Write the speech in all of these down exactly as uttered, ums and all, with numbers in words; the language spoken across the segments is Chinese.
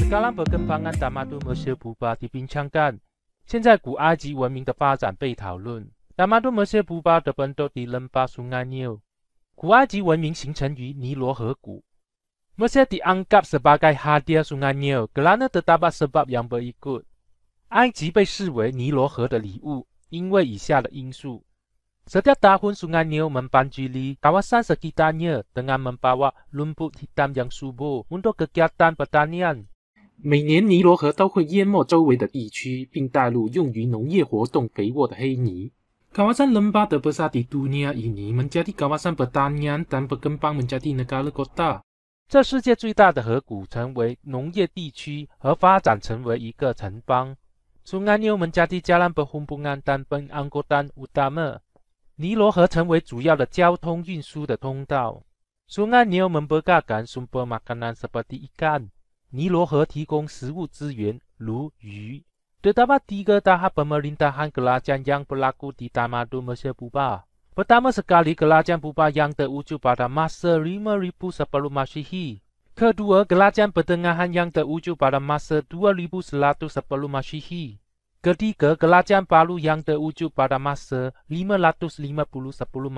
Sekarang perkembangan tamadun Mesir Purba dibincangkan. 现在古埃及文明的发展被讨论。Tamadun Mesir Purba terbentuk di lembah Sungai Nil。古埃及文明形成于尼罗河谷。Mesir dianggap sebagai hadiah Sungai Nil kerana terdapat sebab yang berikut。埃及被视为尼罗河的礼物，因为以下的因素。Setiap tahun Sungai Nil membanjiri kawasan sekitarnya dengan membawa lumpur hitam yang subur untuk kegiatan pertanian。每年尼罗河都会淹没周围的地区，并带入用于农业活动肥沃的黑泥。Kawasan lembah terbesar di dunia ini menjadi kawasan pertanian dan berkembang menjadi negara kota。这世界最大的河谷成为农业地区和发展成为一个城邦。Sungai Nil menjadi jalan perhubungan dan pengangkutan utama。尼罗河成为主要的交通运输的通道。Sungai Nil memberdayakan sumber makanan seperti ikan。尼罗河提供食物资源，如鱼。Terdapat tiga tahap pemerintahan kerajaan yang berlaku di Tamadun Mesir Purba. Pertama sekali kerajaan Purba yang terwujud pada masa lima ribu sebelum Masehi. Kedua, kerajaan pertengahan yang terwujud pada masa dua ribu seratus sebelum Masehi. Ketiga, kerajaan baru yang terwujud pada masa lima ratus lima puluh sebelum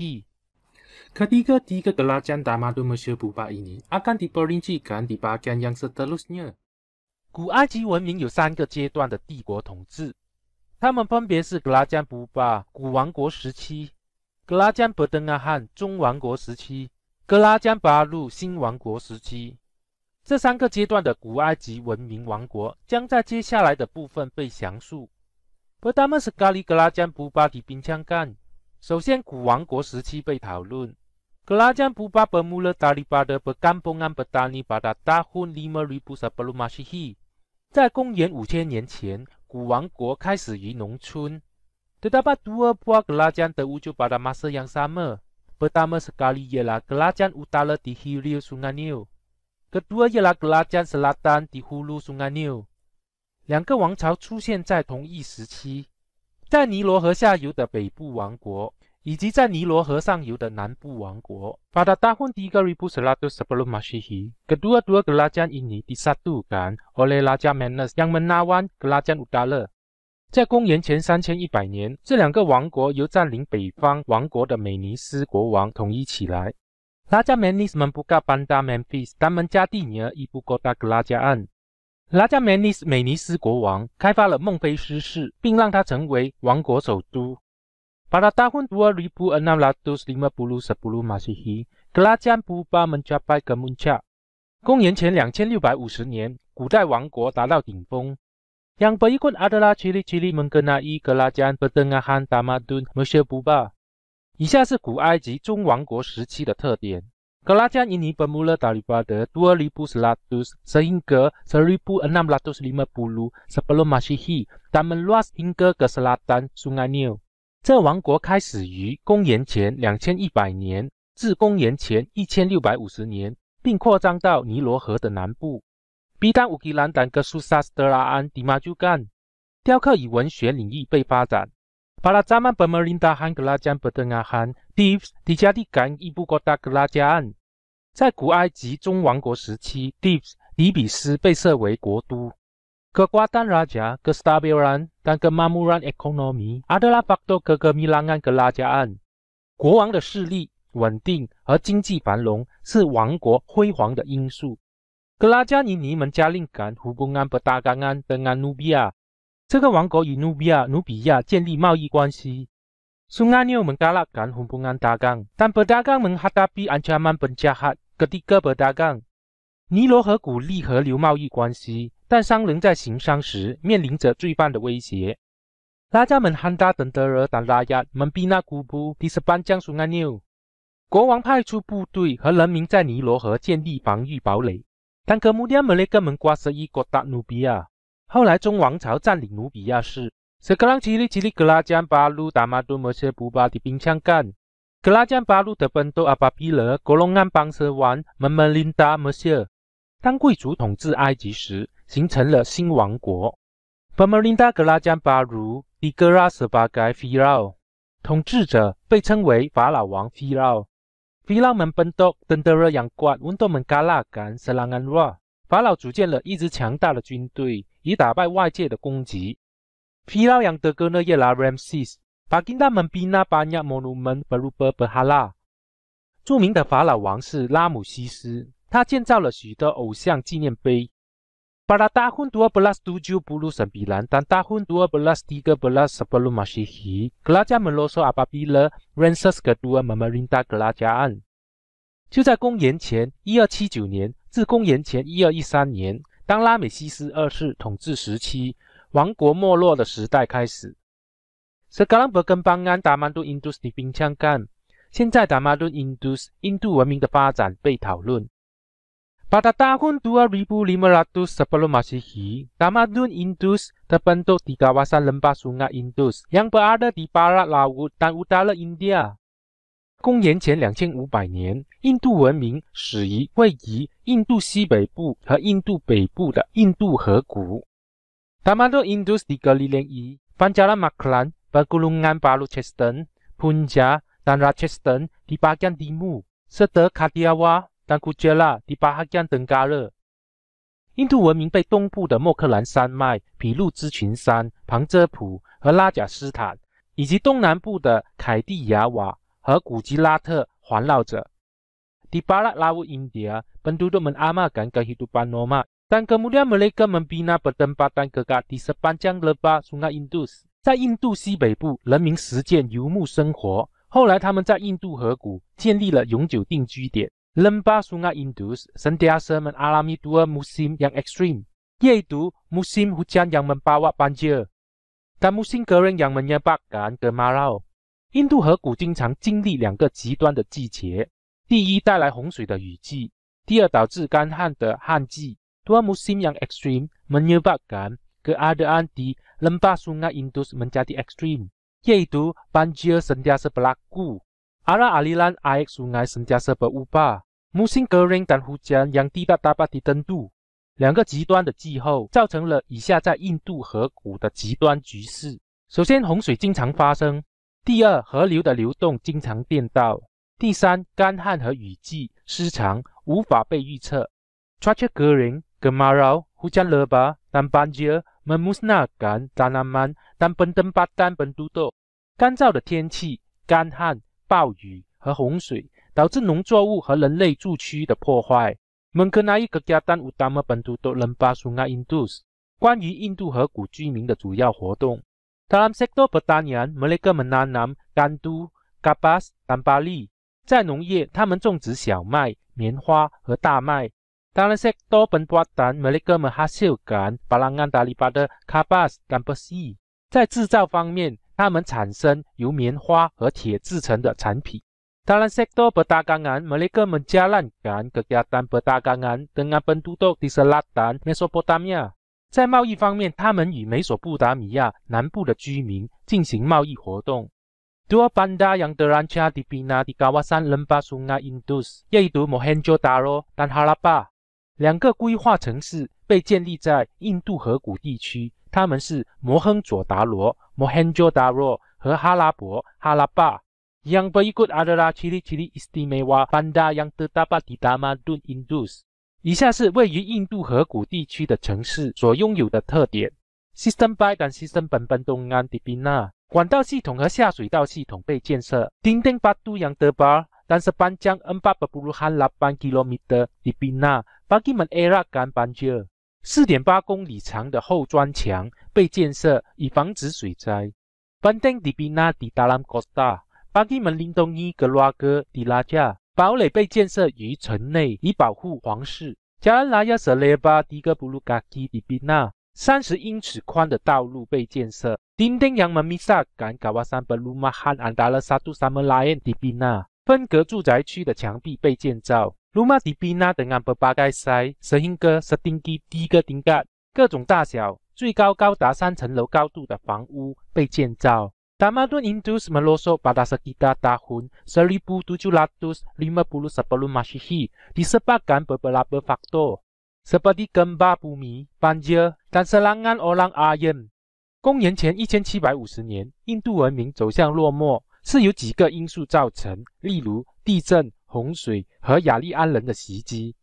Masehi。Ketiga-tiga kerajaan Tamadun Mesir Purba ini akan diperincikan di bagian yang seterusnya。古埃及文明有三个阶段的帝国统治，它们分别是 Kerajaan Purba 古王国时期、Kerajaan Pertengahan 中王国时期、Kerajaan Baru 新王国时期。这三个阶段的古埃及文明王国将在接下来的部分被详述。Pertama sekali Kerajaan Purba dibincangkan。首先，古王国时期被讨论。Kerajaan Purba bermula daripada perkampungan petani pada tahun lima ribu sebelum Masehi。在公元五千年前，古王国开始于农村。Terdapat dua buah kerajaan terwujud pada masa yang sama. Pertama sekali ialah Kerajaan Utara di hilir Sungai Nil。Kedua ialah Kerajaan Selatan di hulu Sungai Nil。两个王朝出现在同一时期，在尼罗河下游的北部王国，以及在尼罗河上游的南部王国。Pada tahun tiga ribu seratus sebelum Masehi, kedua-dua kerajaan ini disatukan oleh Raja Menes yang menawan Kerajaan Utara。在公元前三千一百年，这两个王国由占领北方王国的美尼斯国王统一起来。Raja Menes membuka Bandar Memphis dan menjadinya ibu kota kerajaan。Raja Menes 美尼斯国王开发了孟菲斯市，并让它成为王国首都。Pada tahun dua ribu enam ratus lima puluh sebelum Masehi, Kerajaan Purba mencapai kemuncak。公元前两千六百五十年，古代王国达到顶峰。Yang berikut adalah ciri-ciri mengenai Kerajaan Pertengahan Tamadun Mesir Purba。以下是古埃及中王国时期的特点。Kerajaan ini bermula daripada dua ribu seratus sehingga seribu enam ratus lima puluh sebelum Masehi dan meluas hingga ke selatan Sungai Nil。这王国开始于公元前两千一百年至公元前一千六百五十年，并扩张到尼罗河的南部。Bidang ukiran dan kesusastraan dimajukan。雕刻与文学领域被发展。Pada zaman pemerintahan Kerajaan Pertengahan, Thebes dijadikan ibu kota kerajaan。在古埃及中王国时期 ，Thebes 底比斯被设为国都。Kekuatan raja, kestabilan, dan kemakmuran ekonomi adalah faktor kegemilangan kerajaan。国王的势力、稳定和经济繁荣是王国辉煌的因素。Kerajaan ini menjalinkan hubungan perdagangan dengan Nubia。这个王国与努比亚、努比亚建立贸易关系。Sungai Nil menggalakkan hubungan dagang, dan pedagang menghadapi ancaman penjahat ketika berdagang。尼罗河鼓励河流贸易关系，但商人在行商时面临着罪犯的威胁。Raja menghantar tentera dan rakyat membina kubu di sepanjang Sungai Nil。国王派出部队和人民在尼罗河建立防御堡垒，但 kemudian mereka menguasai kota Nubia。后来中王朝占领努比亚市。Sekarang ciri-ciri Kerajaan Baru Tamadun Mesir Purba dibincangkan。Kerajaan Baru terbentuk apabila golongan bangsawan memerintah Mesir。当贵族统治埃及时，形成了新王国。Pemerintah Kerajaan Baru digelar sebagai Pharaoh。统治者被称为法老王 Pharaoh。Pharaoh membentuk tentera yang kuat untuk mengalahkan serangan luar。 法老组建了一支强大的军队，以打败外界的攻击。Pharaoh yang terkenal ialah Ramses. Baginda membina banyak monumen berupa berhala. 著名的法老王是拉姆西斯，他建造了许多偶像纪念碑。Pada tahun dua belas tujuh puluh sembilan dan tahun dua belas tiga belas sebelum Masehi, kerajaan merosot apabila Ramses kedua memerintah kerajaan. 就在公元前一二七九年至公元前一二一三年，当拉美西斯二世统治时期，王国没落的时代开始。Sekarang perkembangan tamadun Indus dibincangkan. 现在 tamadun Indus 印度文明的发展被讨论。Pada tahun dua ribu lima ratus sebelum Masehi, tamadun Indus terbentuk di kawasan lembah Sungai Indus yang berada di barat laut dan utara India. 公元前两千五百年，印度文明始于位于印度西北部和印度北部的印度河谷。Tamadun Indus dikelilingi Panjaran Maklan, Pegunungan Baluchestan, Punjab, dan Rajasthan di bagian timur, serta Kathiawar dan Gujarat di bagian tenggara. 印度文明被东部的莫克兰山脉、毗卢支群山、旁遮普和拉贾斯坦，以及东南部的凯蒂亚瓦和古吉拉特环绕着。Di barat laut India, penduduk mengamalkan kehidupan nomad, dan kemudian mereka membina pertempatan kekal di sepanjang lembah Sungai Indus. 在印度西北部，人民实践游牧生活。后来，他们在印度河谷建立了永久定居点。Lembah Sungai Indus sentiasa mengalami dua musim yang ekstrim, yaitu musim hujan yang membawa banjir dan musim kering yang menyebabkan kemarau. 印度河谷经常经历两个极端的季节：第一，带来洪水的雨季；第二，导致干旱的旱季。Dua musim yang ekstrim menyebabkan keadaan di Lembah Sungai Indus menjadi ekstrim, yaitu banjir sentiasa berlaku, arah aliran air sungai sentiasa berubah, musim kering dan hujan yang tidak dapat ditentu. 两个极端的气候造成了以下在印度河谷的极端局势：首先，洪水经常发生；第二，河流的流动经常变道；第三，干旱和雨季失常，无法被预测。Cuaca kering, kemarau, hujan lebat, dan banjir memusnahkan tanaman dan penempatan penduduk. 干燥的天气、干旱、暴雨和洪水导致农作物和人类住区的破坏。Mengenai kegiatan utama penduduk Lembah Sungai Indus. 关于印度河谷居民的主要活动。Dalam sektor pertanian, mereka menanam gandum, kapas, dan barley. 在农业，他们种植小麦、棉花和大麦。Dalam sektor pembuatan, mereka menghasilkan balangan daripada kapas dan besi. 在制造方面，他们产生由棉花和铁制成的产品。Dalam sektor perdagangan, mereka menjalankan kegiatan perdagangan dengan penduduk di selatan Mesopotamia. 在贸易方面，他们与美索不达米亚南部的居民进行贸易活动。Dua bandar yang terancam dibina di kawasan Lembah Sungai Indus, yaitu Mohenjo-daro dan Harappa. 两个规划城市被建立在印度河谷地区，他们是摩亨佐达罗 （Mohenjo-daro） 和哈拉伯 （Harappa）。Yang berikut adalah ciri-ciri istimewa bandar yang terdapat di tamadun Indus。以下是位于印度河谷地区的城市所拥有的特点。Sistem baik dan sistem pembendungan dibina。管道系统和下水道系统被建设。Dinding batu yang tebal dan sepanjang empat puluh delapan kilometer dibina bagi mengelakkan banjir。四点八公里长的厚砖墙被建设，以防止水灾。Benteng dibina di dalam kota bagi melindungi keluarga di raja。堡垒被建设于城内，以保护皇室。Jalan raya selebar tiga puluh kaki dibina。三十英尺宽的道路被建设。Dinding yang memisahkan kawasan perumahan antara satu sama lain dibina。分隔住宅区的墙壁被建造。Rumah dibina dengan berbagai size sehingga setinggi tiga tingkat。各种大小，最高高达三层楼高度的房屋被建造。Tamadun Indus merosot pada sekitar tahun seribu tujuh ratus lima puluh sebelum Masehi disebabkan beberapa faktor, seperti gempa bumi, banjir, dan serangan orang Aryan。公元前一千七百五十年，印度文明走向落寞，是由几个因素造成，例如地震、洪水和雅利安人的袭击。